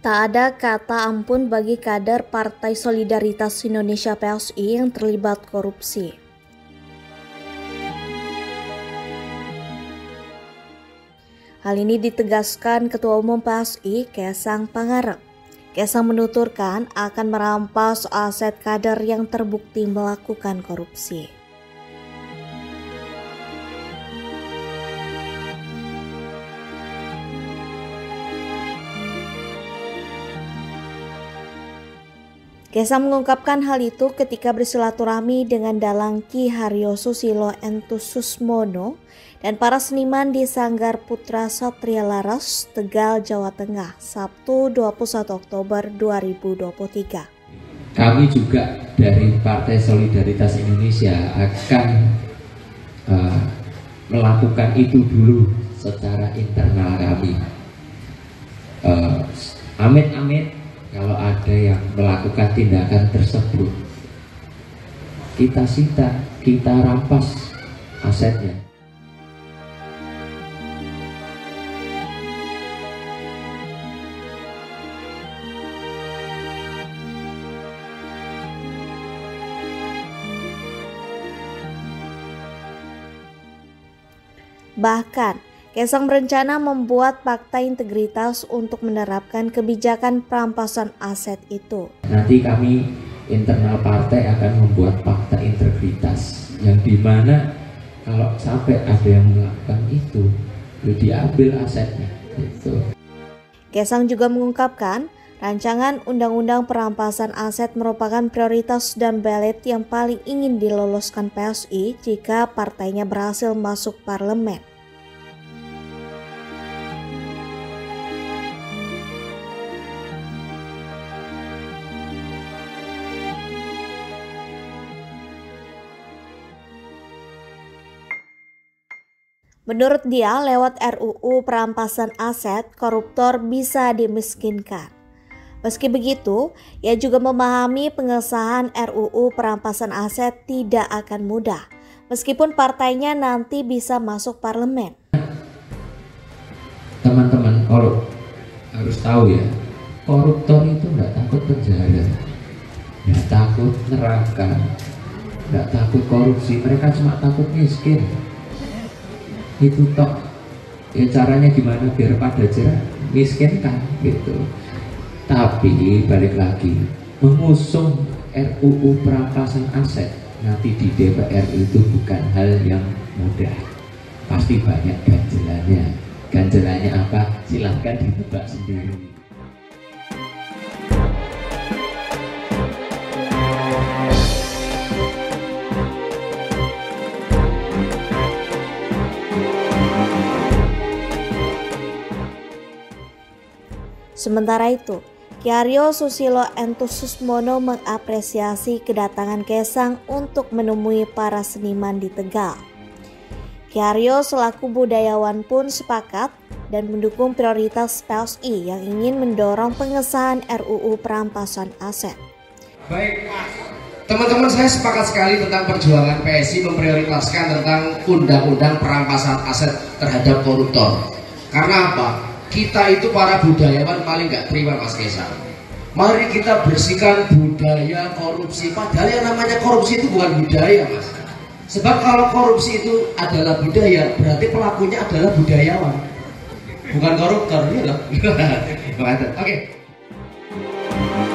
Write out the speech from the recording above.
Tak ada kata ampun bagi kader Partai Solidaritas Indonesia (PSI) yang terlibat korupsi. Hal ini ditegaskan Ketua Umum PSI, Kaesang Pangarep. Kaesang menuturkan akan merampas aset kader yang terbukti melakukan korupsi. Kaesang mengungkapkan hal itu ketika bersilaturahmi dengan dalang Ki Haryo Susilo Entususmono dan para seniman di Sanggar Putra Satria Laras, Tegal, Jawa Tengah, Sabtu 21 Oktober 2023. Kami juga dari Partai Solidaritas Indonesia akan melakukan itu dulu secara internal kami. Amit-amit kalau ada yang melakukan tindakan tersebut, kita sita, kita rampas asetnya. Bahkan, Kaesang berencana membuat fakta integritas untuk menerapkan kebijakan perampasan aset itu. Nanti kami internal partai akan membuat fakta integritas yang dimana kalau sampai ada yang melakukan itu, diambil asetnya. Gitu. Kaesang juga mengungkapkan rancangan undang-undang perampasan aset merupakan prioritas dan ballot yang paling ingin diloloskan PSI jika partainya berhasil masuk parlemen. Menurut dia, lewat RUU perampasan aset, koruptor bisa dimiskinkan. Meski begitu, ia juga memahami pengesahan RUU perampasan aset tidak akan mudah, meskipun partainya nanti bisa masuk parlemen. Teman-teman, kalau harus tahu ya, koruptor itu nggak takut penjara, nggak takut neraka, nggak takut korupsi, mereka cuma takut miskin. Itu toh ya, caranya gimana biar pada jerah miskin kan gitu. Tapi balik lagi, mengusung RUU perampasan aset nanti di DPR itu bukan hal yang mudah, pasti banyak ganjelannya. Ganjelannya apa? Silahkan ditebak sendiri. Sementara itu, Ki Haryo Susilo Entususmono mengapresiasi kedatangan Kaesang untuk menemui para seniman di Tegal. Ki Haryo selaku budayawan pun sepakat dan mendukung prioritas PSI yang ingin mendorong pengesahan RUU perampasan aset. Baik, teman-teman, saya sepakat sekali tentang perjuangan PSI memprioritaskan tentang undang-undang perampasan aset terhadap koruptor. Karena apa? Kita itu para budayawan paling nggak terima, Mas Kaesang. Mari kita bersihkan budaya korupsi. Padahal yang namanya korupsi itu bukan budaya, Mas. Sebab kalau korupsi itu adalah budaya, berarti pelakunya adalah budayawan, bukan koruptor, ya loh. Oke.